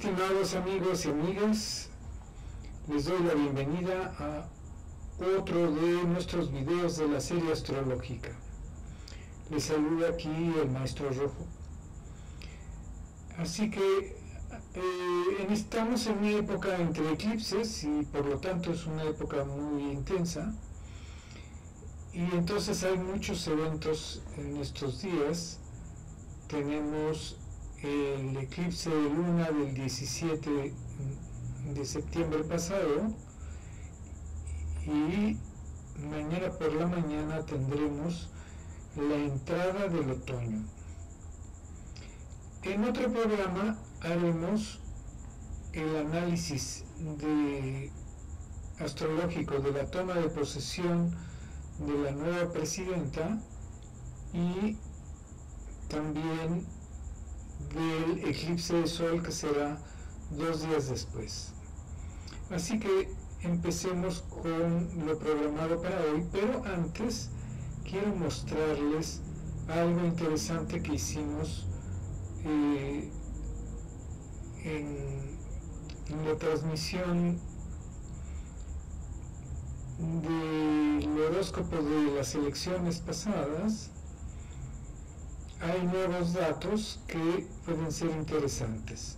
Estimados amigos y amigas, les doy la bienvenida a otro de nuestros videos de la serie astrológica. Les saluda aquí el Maestro Rojo. Así que estamos en una época entre eclipses y por lo tanto es una época muy intensa, y entonces hay muchos eventos en estos días. Tenemos el eclipse de luna del 17 de septiembre pasado, y mañana por la mañana tendremos la entrada del otoño. En otro programa haremos el análisis astrológico de la toma de posesión de la nueva presidenta y también del eclipse de sol, que será 2 días después. Así que empecemos con lo programado para hoy, pero antes quiero mostrarles algo interesante que hicimos en la transmisión del horóscopo de las elecciones pasadas. Hay nuevos datos que pueden ser interesantes.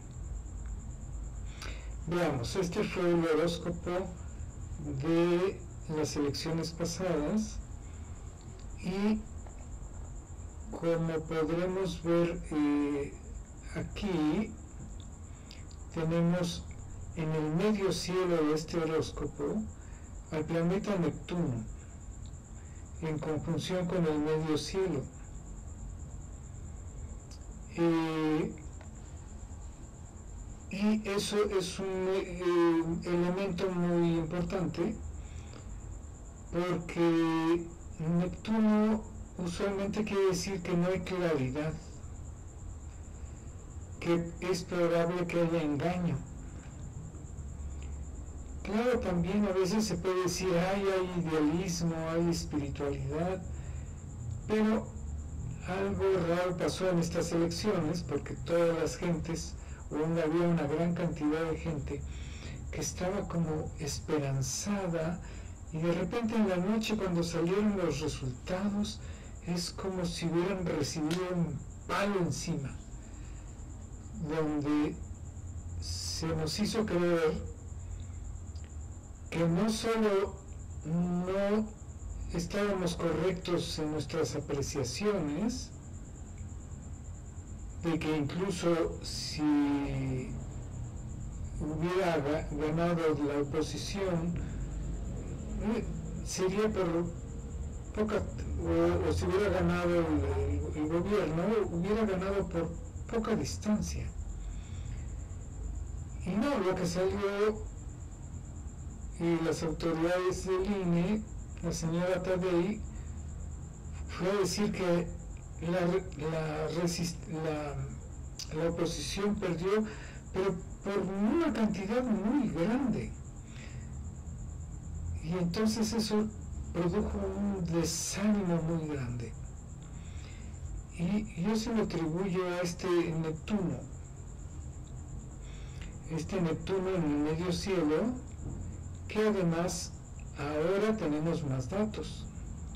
Veamos, este fue el horóscopo de las elecciones pasadas, y como podremos ver aquí, tenemos en el medio cielo de este horóscopo al planeta Neptuno en conjunción con el medio cielo. Y eso es un elemento muy importante, porque Neptuno usualmente quiere decir que no hay claridad, que es probable que haya engaño. Claro, también a veces se puede decir hay idealismo, hay espiritualidad, pero algo raro pasó en estas elecciones, porque todas las gentes, había una gran cantidad de gente que estaba como esperanzada, y de repente en la noche, cuando salieron los resultados, es como si hubieran recibido un palo encima, donde se nos hizo creer que no solo no estábamos correctos en nuestras apreciaciones, de que incluso si hubiera ganado la oposición, sería por poca, o si hubiera ganado el gobierno, hubiera ganado por poca distancia. Y no, lo que salió, y las autoridades del INE, la señora Tadei, fue a decir que la oposición perdió, pero por una cantidad muy grande, y entonces eso produjo un desánimo muy grande, y yo se lo atribuyo a este Neptuno en el medio cielo, que además ahora tenemos más datos.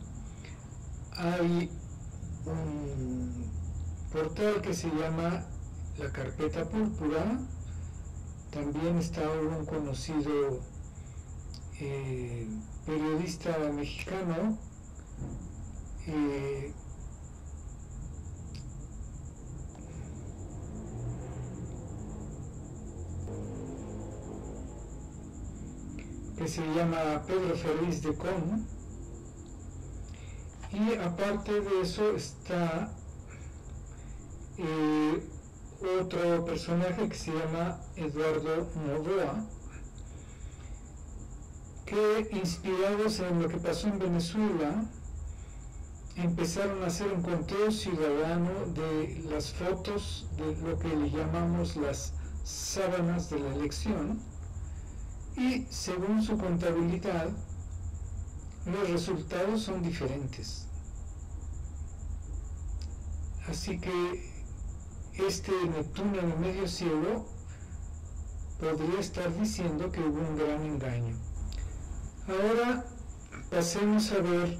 Hay un portal que se llama La Carpeta Púrpura. También está un conocido periodista mexicano, que se llama Pedro Ferriz de Con, y aparte de eso está otro personaje que se llama Eduardo Novoa, que, inspirados en lo que pasó en Venezuela, empezaron a hacer un conteo ciudadano de las fotos de lo que le llamamos las sábanas de la elección, y según su contabilidad los resultados son diferentes. Así que este Neptuno en el medio cielo podría estar diciendo que hubo un gran engaño. Ahora pasemos a ver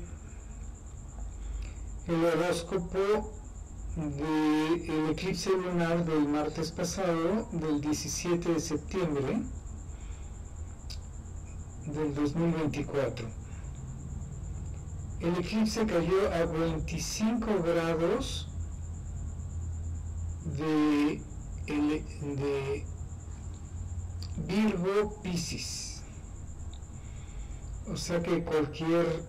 el horóscopo del eclipse lunar del martes pasado, del 17 de septiembre del 2024. El eclipse cayó a 25 grados de Virgo Piscis. O sea que cualquier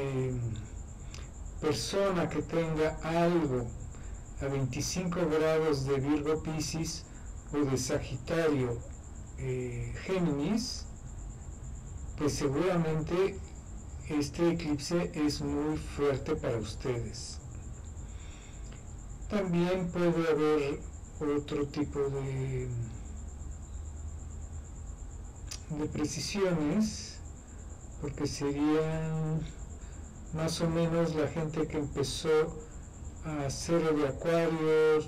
persona que tenga algo a 25 grados de Virgo Piscis o de Sagitario Géminis, pues seguramente este eclipse es muy fuerte para ustedes. También puede haber otro tipo de precisiones, porque serían más o menos la gente que empezó a 0 de Acuario,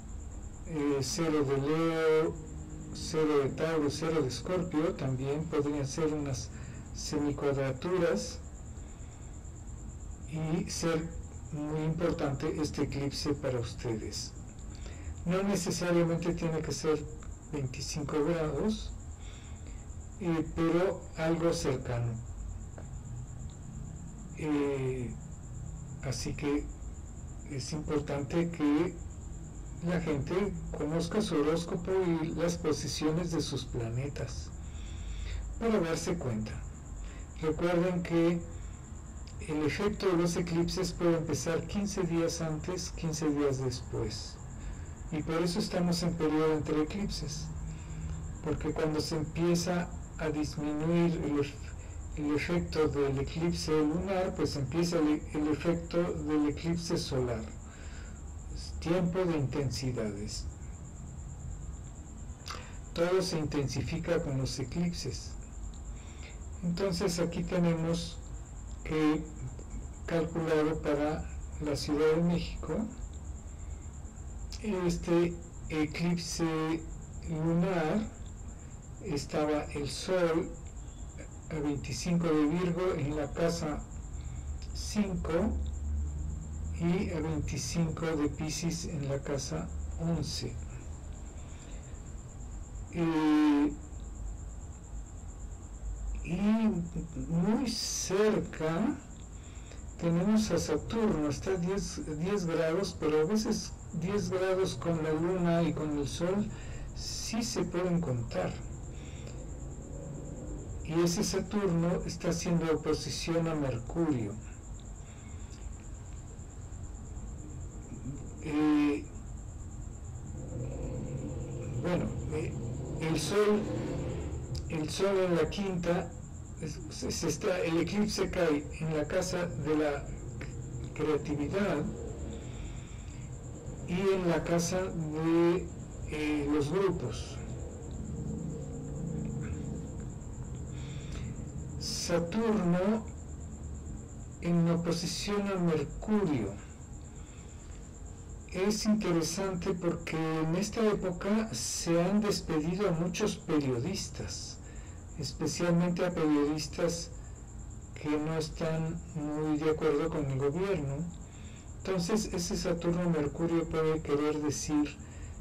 0 de Leo, 0 de Tauro, 0 de Escorpio. También podrían ser unas semicuadraturas y ser muy importante este eclipse para ustedes. No necesariamente tiene que ser 25 grados, pero algo cercano. Así que es importante que la gente conozca su horóscopo y las posiciones de sus planetas para darse cuenta. Recuerden que el efecto de los eclipses puede empezar 15 días antes, 15 días después. Y por eso estamos en periodo entre eclipses. Porque cuando se empieza a disminuir el efecto del eclipse lunar, pues empieza el efecto del eclipse solar. Es tiempo de intensidades. Todo se intensifica con los eclipses. Entonces aquí tenemos que calculado para la Ciudad de México este eclipse lunar. Estaba el Sol a 25 de Virgo en la casa 5 y a 25 de Piscis en la casa 11. Y muy cerca tenemos a Saturno, está a 10 grados, pero a veces 10 grados con la Luna y con el Sol sí se pueden contar. Y ese Saturno está haciendo oposición a Mercurio. El Sol en la quinta, el eclipse cae en la casa de la creatividad y en la casa de los grupos. Saturno en oposición a Mercurio. Es interesante porque en esta época se han despedido a muchos periodistas, especialmente a periodistas que no están muy de acuerdo con el gobierno. Entonces ese Saturno-Mercurio puede querer decir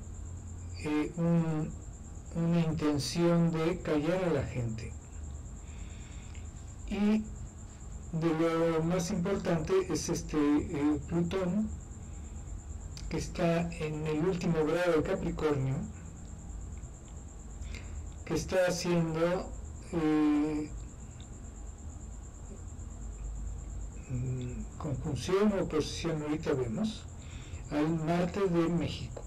una intención de callar a la gente. Y de lo más importante es Plutón, que está en el último grado de Capricornio, que está haciendo conjunción o oposición, ahorita vemos, al Marte de México.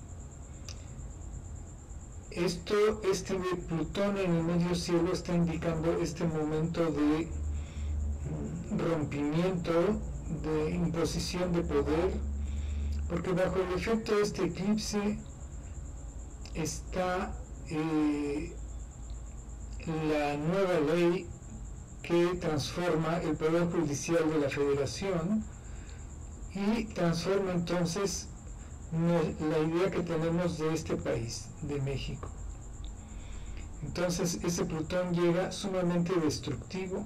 Este Plutón en el medio cielo está indicando este momento de rompimiento, de imposición de poder, porque bajo el efecto de este eclipse está la nueva ley que transforma el Poder Judicial de la Federación y transforma entonces la idea que tenemos de este país, de México. Entonces ese Plutón llega sumamente destructivo,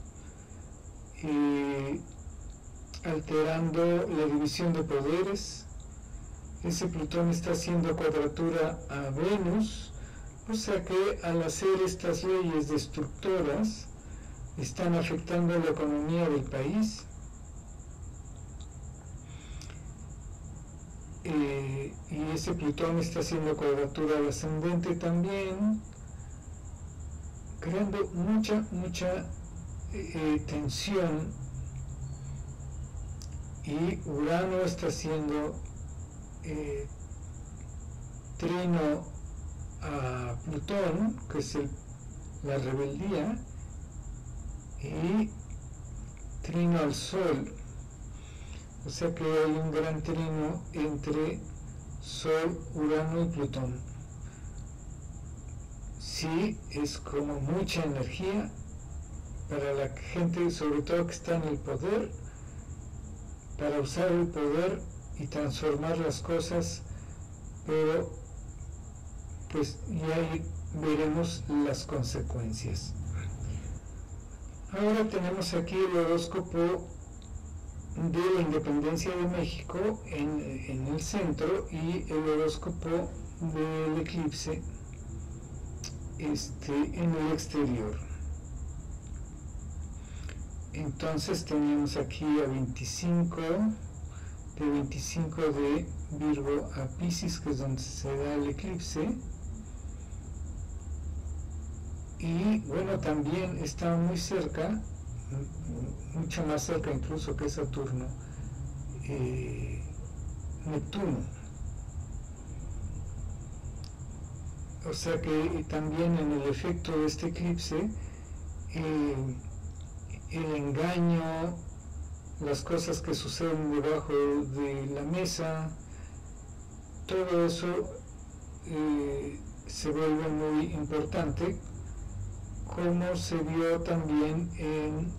alterando la división de poderes. Ese Plutón está haciendo cuadratura a Venus, o sea que al hacer estas leyes destructoras están afectando la economía del país. Y ese Plutón está haciendo cuadratura al ascendente también, creando mucha tensión. Y Urano está haciendo trino a Plutón, que es la rebeldía, y trino al Sol. O sea que hay un gran trino entre Sol, Urano y Plutón. Sí, es como mucha energía para la gente, sobre todo que está en el poder, para usar el poder y transformar las cosas, pero pues ya veremos las consecuencias. Ahora tenemos aquí el horóscopo de la independencia de México en el centro y el horóscopo del eclipse en el exterior. Entonces tenemos aquí a 25 de Virgo a Piscis, que es donde se da el eclipse. Y bueno, también está muy cerca, mucho más cerca incluso que Saturno, Neptuno. O sea que también en el efecto de este eclipse, el engaño, las cosas que suceden debajo de la mesa, todo eso se vuelve muy importante, como se vio también en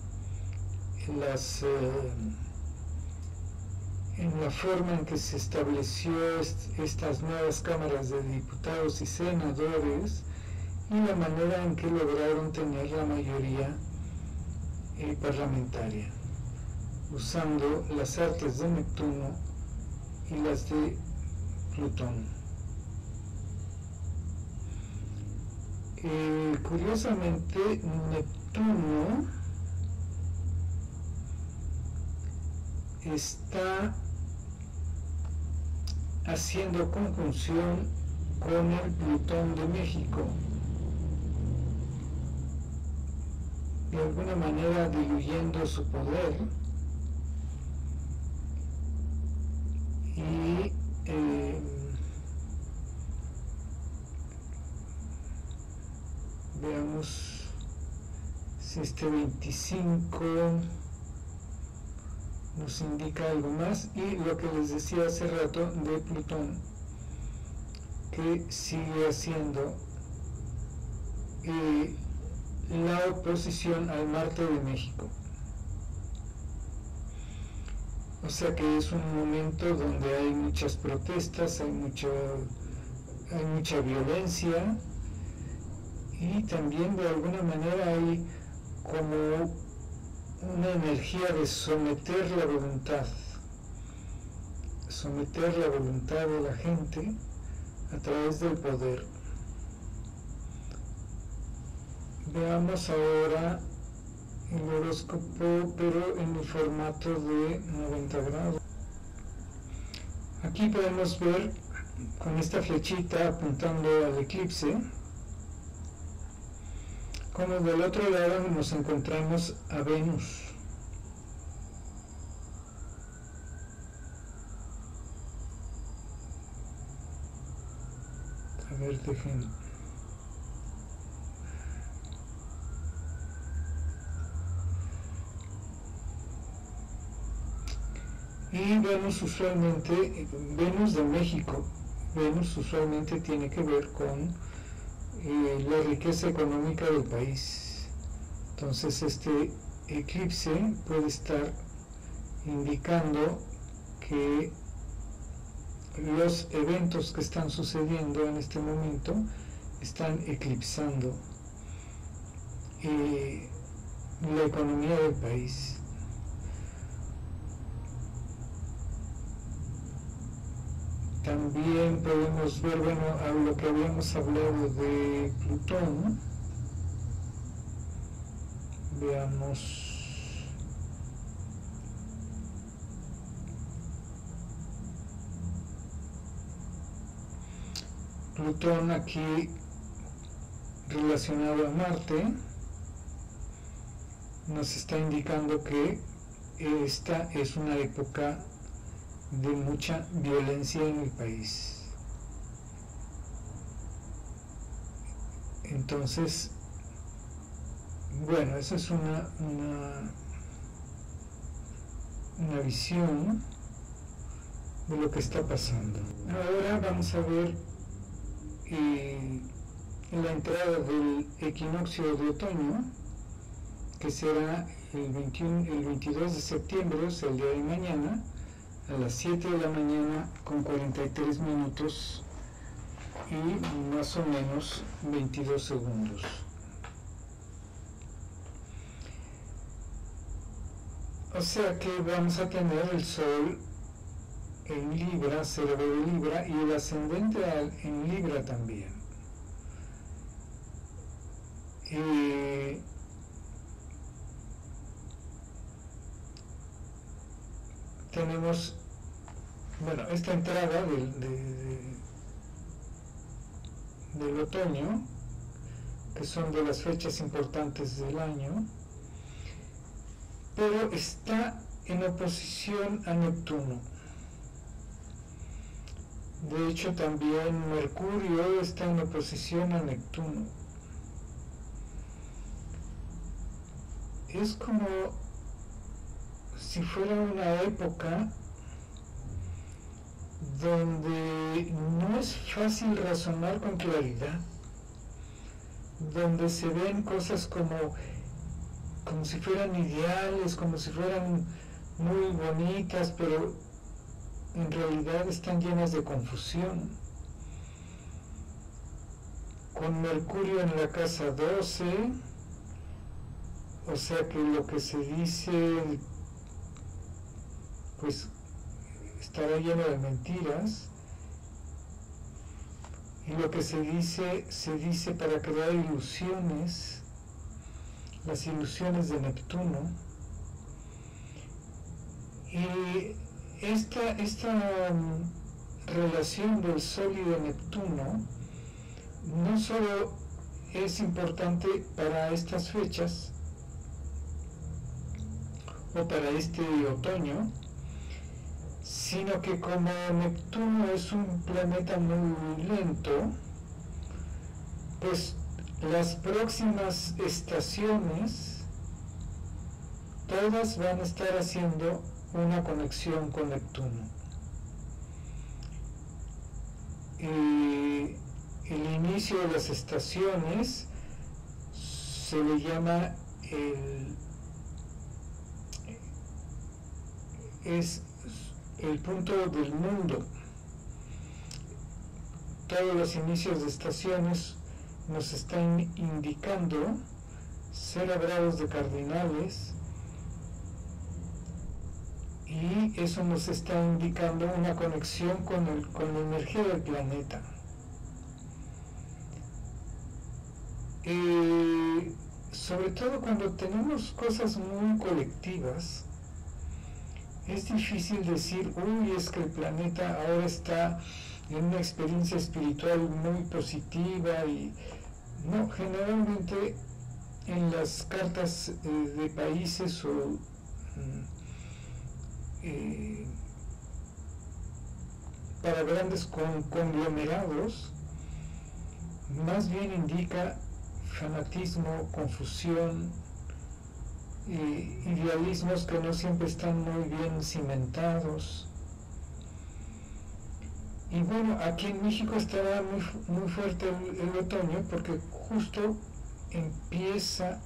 la forma en que se estableció estas nuevas cámaras de diputados y senadores y la manera en que lograron tener la mayoría parlamentaria, usando las artes de Neptuno y las de Plutón. Curiosamente, Neptuno está haciendo conjunción con el Plutón de México, de alguna manera diluyendo su poder, y veamos si este 25 nos indica algo más, y lo que les decía hace rato de Plutón, que sigue haciendo la oposición al Marte de México. O sea que es un momento donde hay muchas protestas, hay mucha violencia, y también de alguna manera hay como una energía de someter la voluntad de la gente a través del poder. Veamos ahora el horóscopo, pero en el formato de 90 grados. Aquí podemos ver con esta flechita apuntando al eclipse, como del otro lado nos encontramos a Venus. A ver, dejen. Y Venus usualmente, Venus de México, Venus usualmente tiene que ver con la riqueza económica del país. Entonces este eclipse puede estar indicando que los eventos que están sucediendo en este momento están eclipsando la economía del país. También podemos ver, bueno, a lo que habíamos hablado de Plutón. Veamos. Plutón aquí relacionado a Marte nos está indicando que esta es una época de mucha violencia en el país. Entonces, bueno, esa es una visión de lo que está pasando. Ahora vamos a ver la entrada del equinoccio de otoño, que será el 22 de septiembre, o sea, el día de mañana, a las 7 de la mañana con 43 minutos y más o menos 22 segundos. O sea que vamos a tener el Sol en Libra, cerebro de Libra, y el ascendente en Libra también. Tenemos, bueno, esta entrada del otoño, que son de las fechas importantes del año, pero está en oposición a Neptuno. De hecho, también Mercurio está en oposición a Neptuno. Es como si fuera una época donde no es fácil razonar con claridad, donde se ven cosas como si fueran ideales, como si fueran muy bonitas, pero en realidad están llenas de confusión. Con Mercurio en la casa 12, o sea que lo que se dice pues estará lleno de mentiras, y lo que se dice para crear ilusiones, las ilusiones de Neptuno. Y esta relación del Sol y de Neptuno no solo es importante para estas fechas o para este otoño, sino que como Neptuno es un planeta muy lento, pues las próximas estaciones todas van a estar haciendo una conexión con Neptuno. El inicio de las estaciones se le llama es el punto del mundo. Todos los inicios de estaciones nos están indicando 0 grados de cardinales, y eso nos está indicando una conexión con la energía del planeta. Sobre todo cuando tenemos cosas muy colectivas, es difícil decir, uy, es que el planeta ahora está en una experiencia espiritual muy positiva, y no, generalmente en las cartas de países o para grandes conglomerados, más bien indica fanatismo, confusión, idealismos que no siempre están muy bien cimentados. Y bueno, aquí en México estará muy fuerte el otoño, porque justo empieza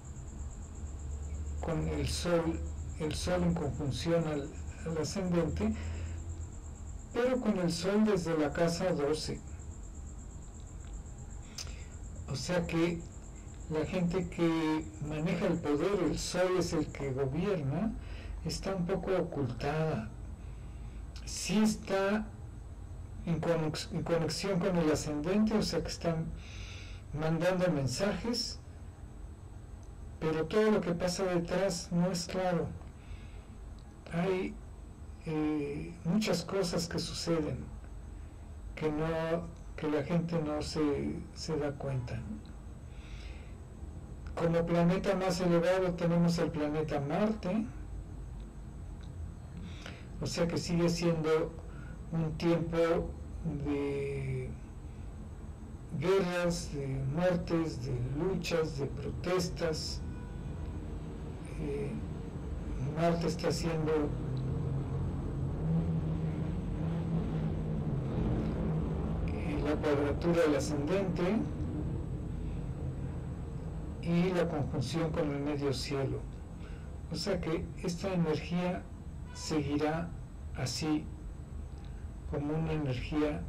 con el sol en conjunción al ascendente, pero con el Sol desde la casa 12. O sea que la gente que maneja el poder, el sol es el que gobierna, está un poco ocultada. Sí está en conexión con el ascendente, o sea que están mandando mensajes, pero todo lo que pasa detrás no es claro. Hay muchas cosas que suceden que la gente no se da cuenta. Como planeta más elevado tenemos el planeta Marte, o sea que sigue siendo un tiempo de guerras, de muertes, de luchas, de protestas. Marte está haciendo la cuadratura del ascendente y la conjunción con el medio cielo. O sea que esta energía seguirá así, como una energía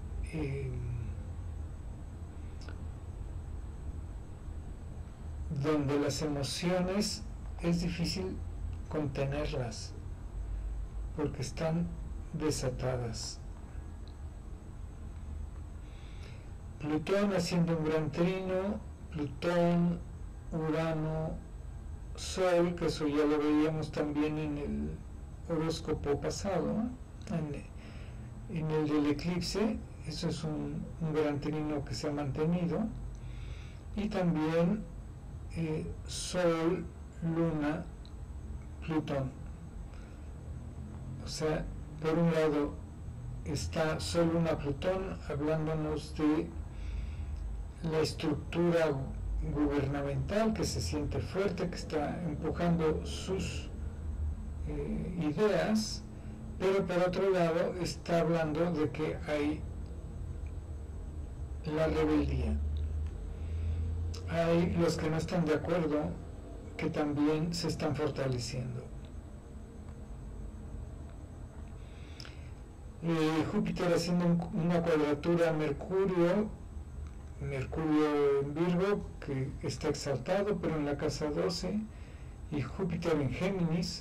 donde las emociones es difícil contenerlas porque están desatadas. Plutón haciendo un gran trino, Plutón, Urano, Sol, que eso ya lo veíamos también en el horóscopo pasado, en el del eclipse. Eso es un gran trino que se ha mantenido, y también Sol, Luna, Plutón. O sea, por un lado está Sol, Luna, Plutón hablándonos de la estructura gubernamental que se siente fuerte, que está empujando sus ideas, pero por otro lado está hablando de que hay la rebeldía. Hay los que no están de acuerdo, que también se están fortaleciendo. Júpiter haciendo una cuadratura a Mercurio en Virgo, que está exaltado, pero en la casa 12, y Júpiter en Géminis.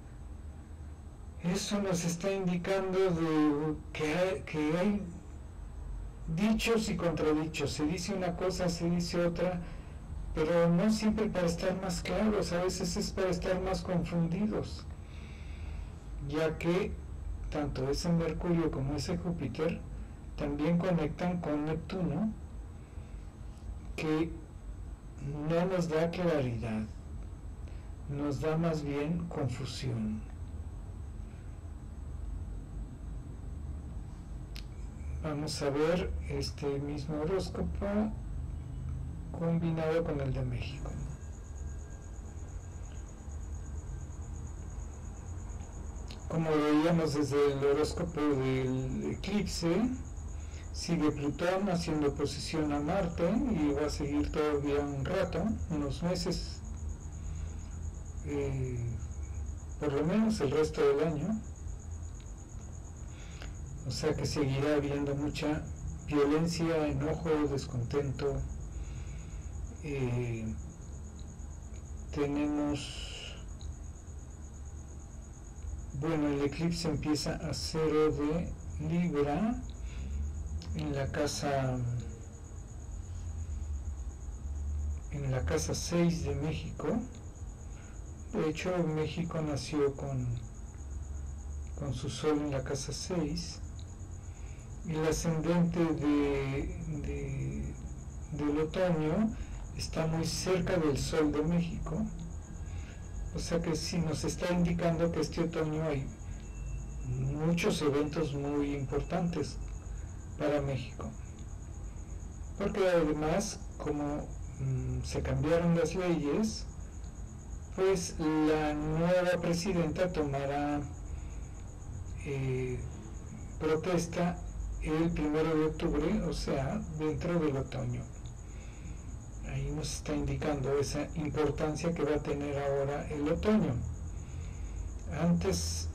Eso nos está indicando que hay dichos y contradichos. Se dice una cosa, se dice otra, pero no siempre para estar más claros, a veces es para estar más confundidos, ya que tanto ese Mercurio como ese Júpiter también conectan con Neptuno, que no nos da claridad, nos da más bien confusión. Vamos a ver este mismo horóscopo combinado con el de México. Como veíamos desde el horóscopo del eclipse, sigue Plutón haciendo oposición a Marte y va a seguir todavía un rato, unos meses, por lo menos el resto del año. O sea que seguirá habiendo mucha violencia, enojo, descontento. Tenemos, bueno, el eclipse empieza a 0 de Libra en la casa 6 de México. De hecho, México nació con su sol en la casa 6. El ascendente del otoño está muy cerca del sol de México, o sea que sí nos está indicando que este otoño hay muchos eventos muy importantes para México, porque además, como se cambiaron las leyes, pues la nueva presidenta tomará protesta el 1 de octubre, o sea, dentro del otoño. Ahí nos está indicando esa importancia que va a tener ahora el otoño. Antes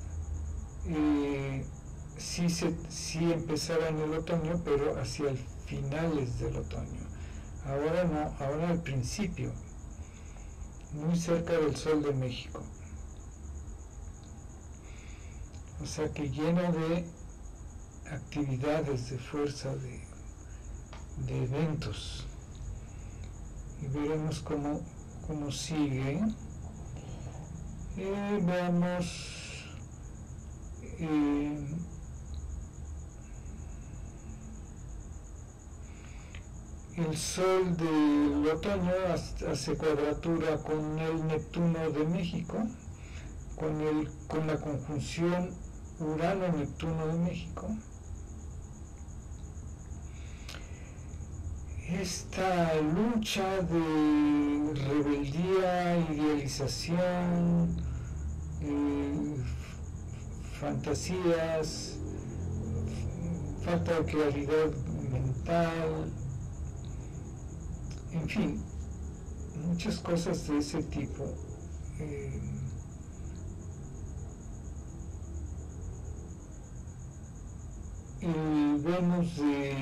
sí empezaba en el otoño, pero hacia el finales del otoño. ahora no, ahora al principio, muy cerca del Sol de México. O sea que lleno de actividades, de fuerza, de eventos. Y veremos cómo sigue. Veamos el Sol del otoño hace cuadratura con el Neptuno de México, con la conjunción Urano-Neptuno de México. Esta lucha de rebeldía, idealización, fantasías, falta de claridad mental, en fin, muchas cosas de ese tipo. El Venus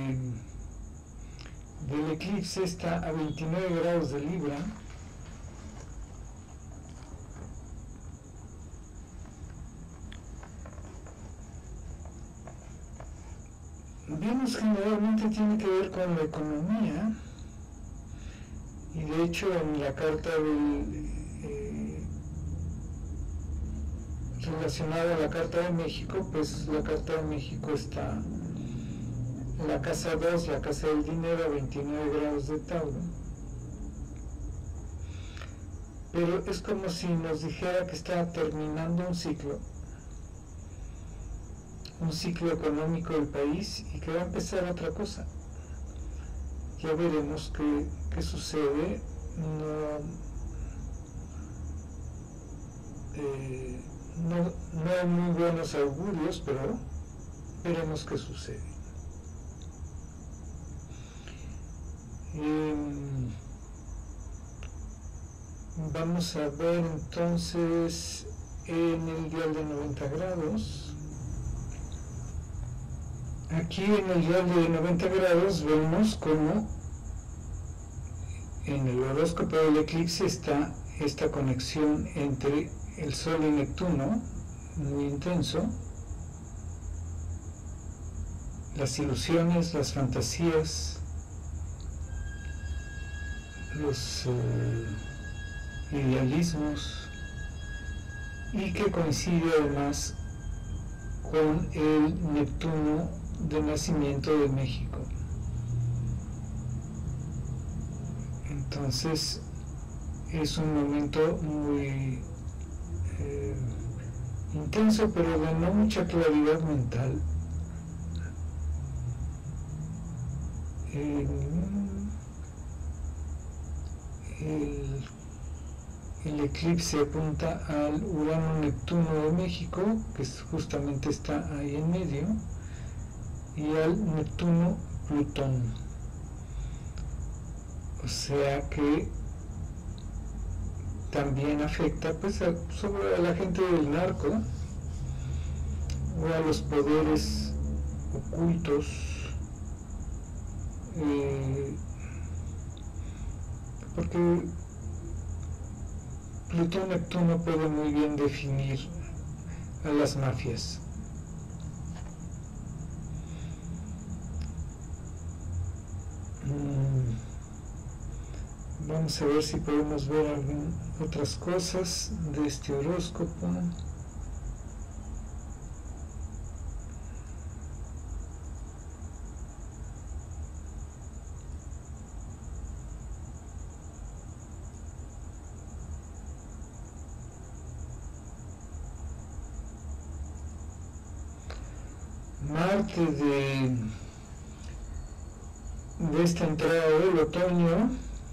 del eclipse está a 29 grados de Libra. Venus generalmente tiene que ver con la economía, y de hecho en la carta relacionada a la Carta de México, pues la Carta de México está en la casa 2, la casa del dinero, a 29 grados de Tauro. Pero es como si nos dijera que está terminando un ciclo económico del país y que va a empezar otra cosa. Ya veremos qué sucede. No hay muy buenos augurios, pero veremos qué sucede. Vamos a ver entonces en el dial de 90 grados. Aquí en el dial de 90 grados vemos como en el horóscopo del eclipse está esta conexión entre el Sol y Neptuno, muy intenso. Las ilusiones, las fantasías, los idealismos, y que coincide además con el Neptuno de nacimiento de México. Entonces es un momento muy intenso, pero de no mucha claridad mental. El eclipse apunta al Urano-Neptuno de México, que justamente está ahí en medio, y al Neptuno-Plutón. O sea que también afecta pues sobre a la gente del narco o a los poderes ocultos, porque Plutón-Neptuno puede muy bien definir a las mafias. Vamos a ver si podemos ver otras cosas de este horóscopo. Marte de esta entrada del otoño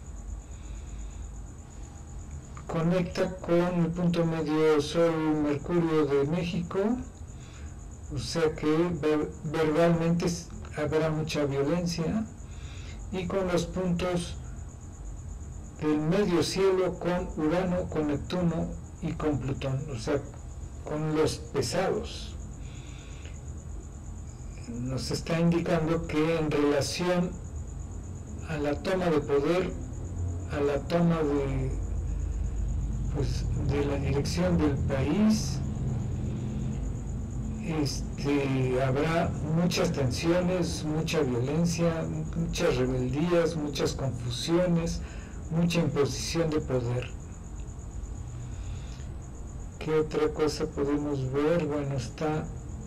conecta con el punto medio Sol-Mercurio de México, o sea que verbalmente habrá mucha violencia, y con los puntos del medio cielo con Urano, con Neptuno y con Plutón, o sea, con los pesados. Nos está indicando que en relación a la toma de poder, a la toma de la dirección del país, habrá muchas tensiones, mucha violencia, muchas rebeldías, muchas confusiones, mucha imposición de poder. ¿Qué otra cosa podemos ver? Bueno, está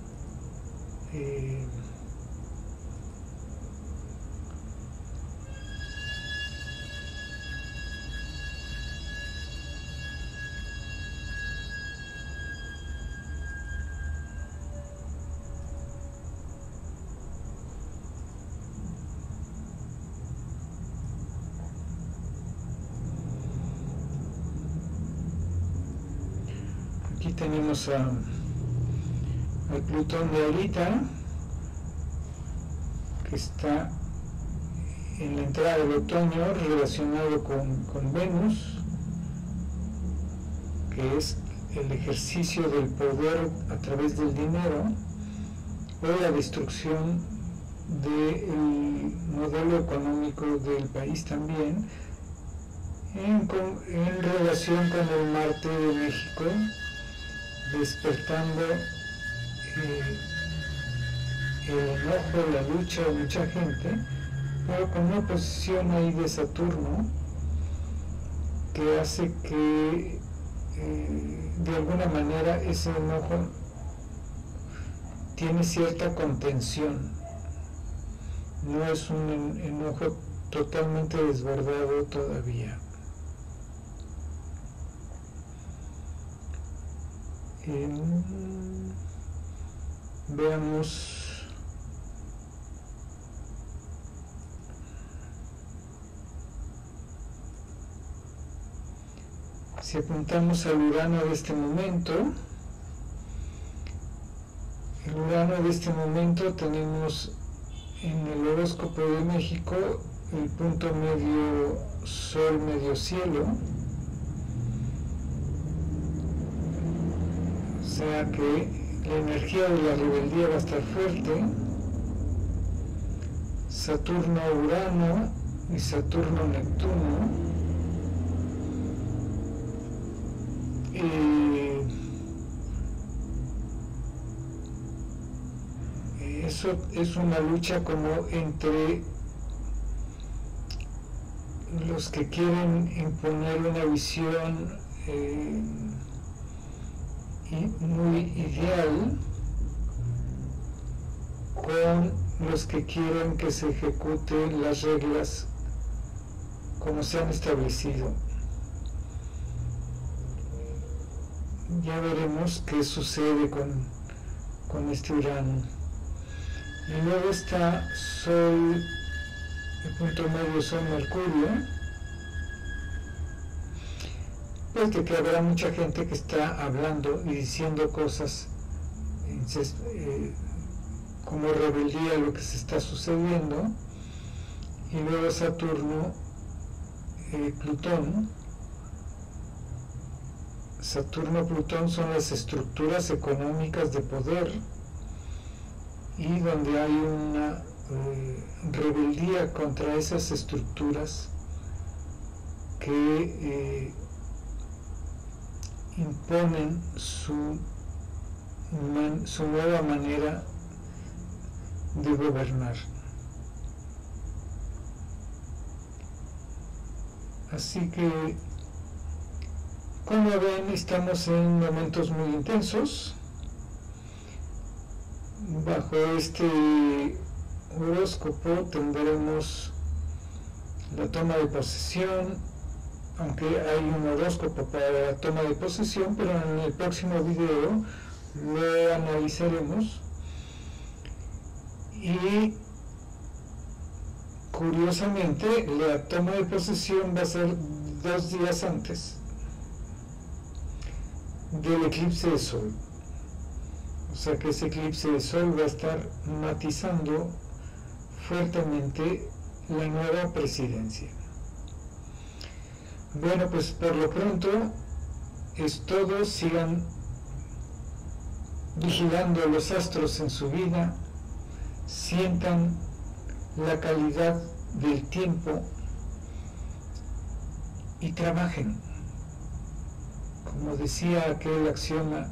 aquí tenemos al Plutón de ahorita, que está en la entrada del otoño relacionado con Venus, que es el ejercicio del poder a través del dinero o la destrucción del modelo económico del país también, en relación con el Marte de México, despertando el enojo, la lucha de mucha gente, pero con una posición ahí de Saturno que hace que de alguna manera ese enojo tiene cierta contención, no es un enojo totalmente desbordado todavía. Veamos si apuntamos al Urano de este momento. El Urano de este momento tenemos en el horóscopo de México el punto medio Sol, medio cielo. O sea que la energía de la rebeldía va a estar fuerte. Saturno-Urano y Saturno-Neptuno. Eso es una lucha como entre los que quieren imponer una visión muy ideal con los que quieren que se ejecuten las reglas como se han establecido. Ya veremos qué sucede con este Urano. Y luego está Sol, el punto medio Sol, Mercurio. Pues de que habrá mucha gente que está hablando y diciendo cosas como rebeldía a lo que se está sucediendo. Y luego Saturno, Plutón. Saturno-Plutón son las estructuras económicas de poder y donde hay una rebeldía contra esas estructuras que imponen su nueva manera de gobernar. Así que, como ven, estamos en momentos muy intensos. Bajo este horóscopo tendremos la toma de posesión, aunque hay un horóscopo para la toma de posesión, pero en el próximo video lo analizaremos. Y curiosamente la toma de posesión va a ser 2 días antes del eclipse de Sol. O sea que ese eclipse de Sol va a estar matizando fuertemente la nueva presidencia. Bueno, pues por lo pronto es todo. Sigan vigilando los astros en su vida, sientan la calidad del tiempo y trabajen. Como decía aquel axioma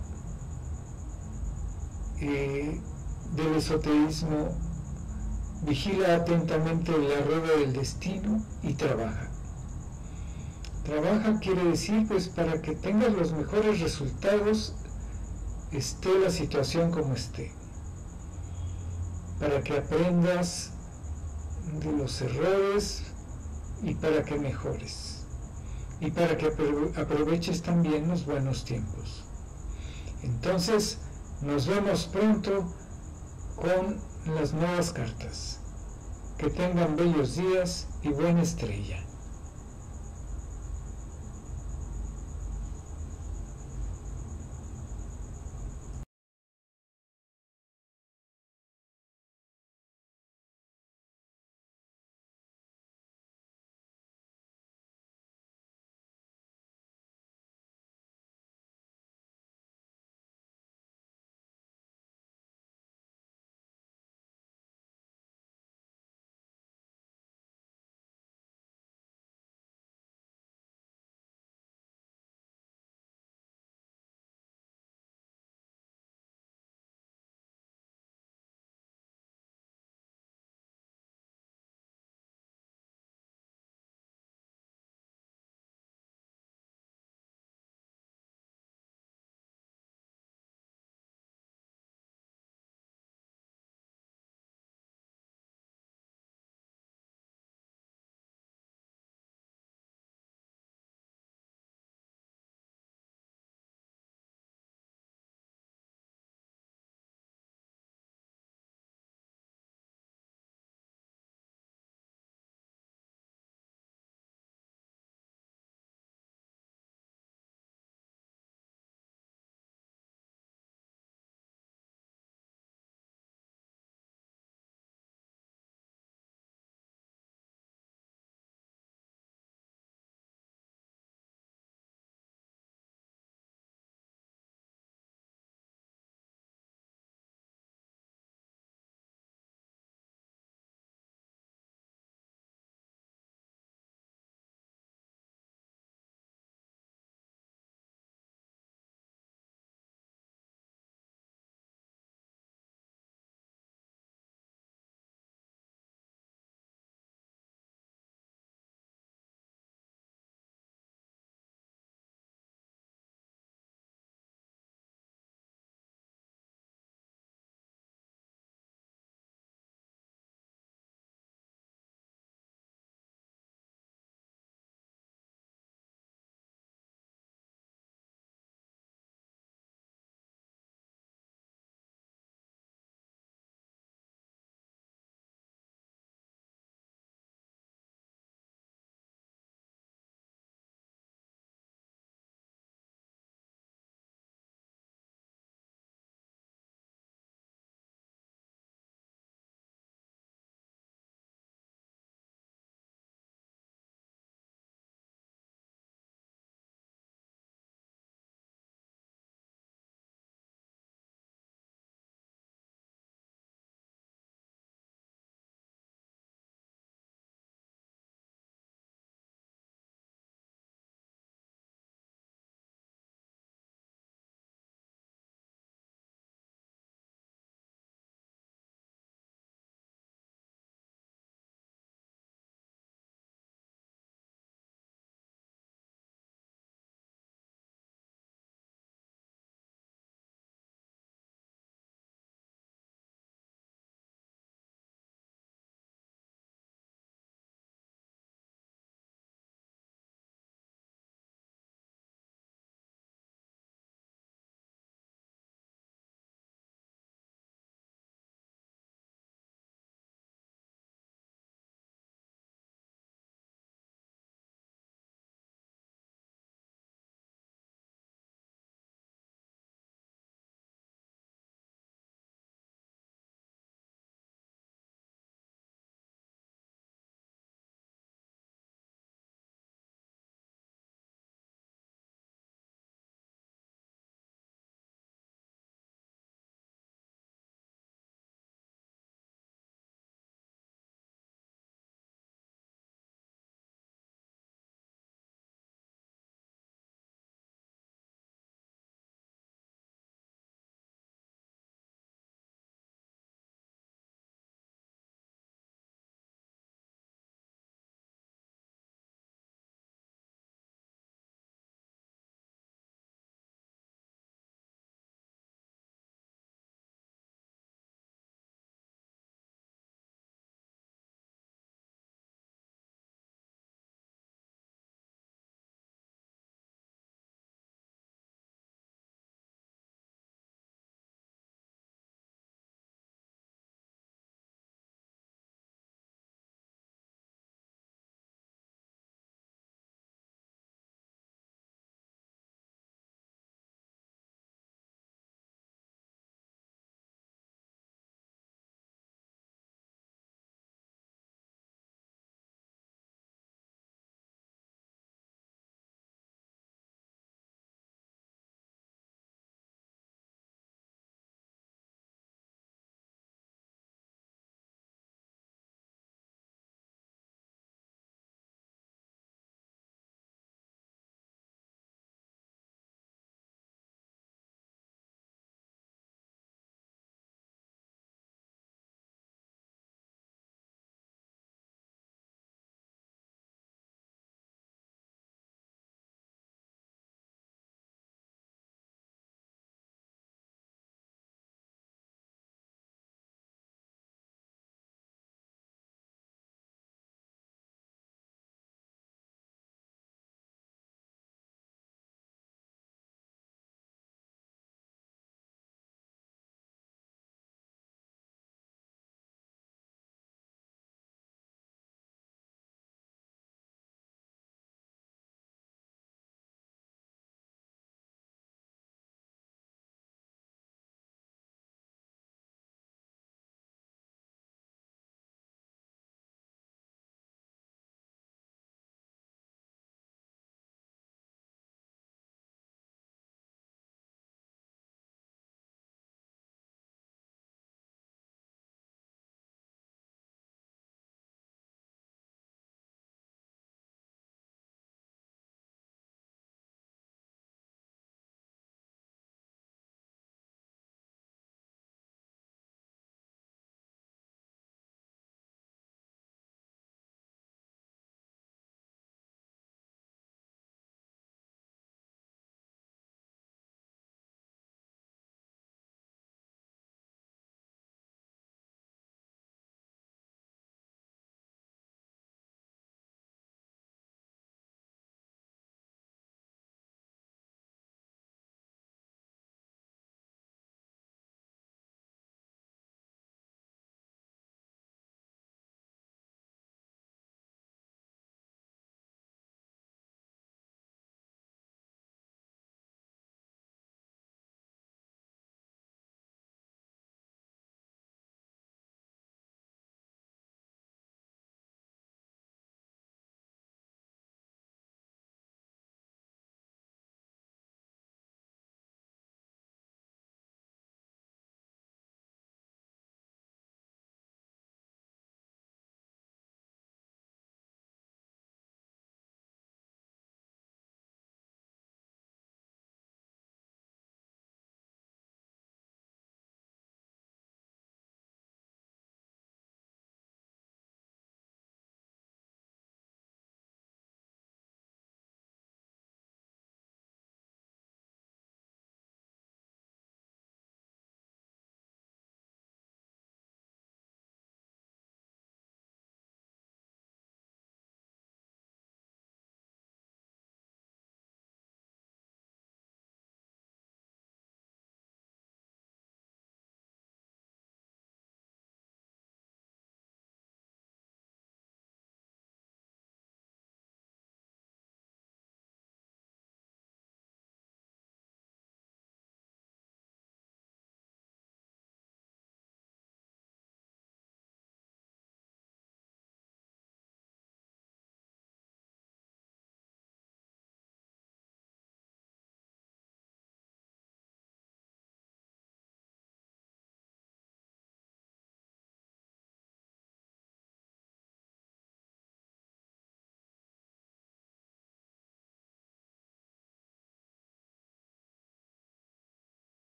del esoterismo, vigila atentamente la rueda del destino y trabaja. Trabaja quiere decir, pues, para que tengas los mejores resultados, esté la situación como esté, para que aprendas de los errores y para que mejores, y para que aproveches también los buenos tiempos. Entonces, nos vemos pronto con las nuevas cartas. Que tengan bellos días y buena estrella.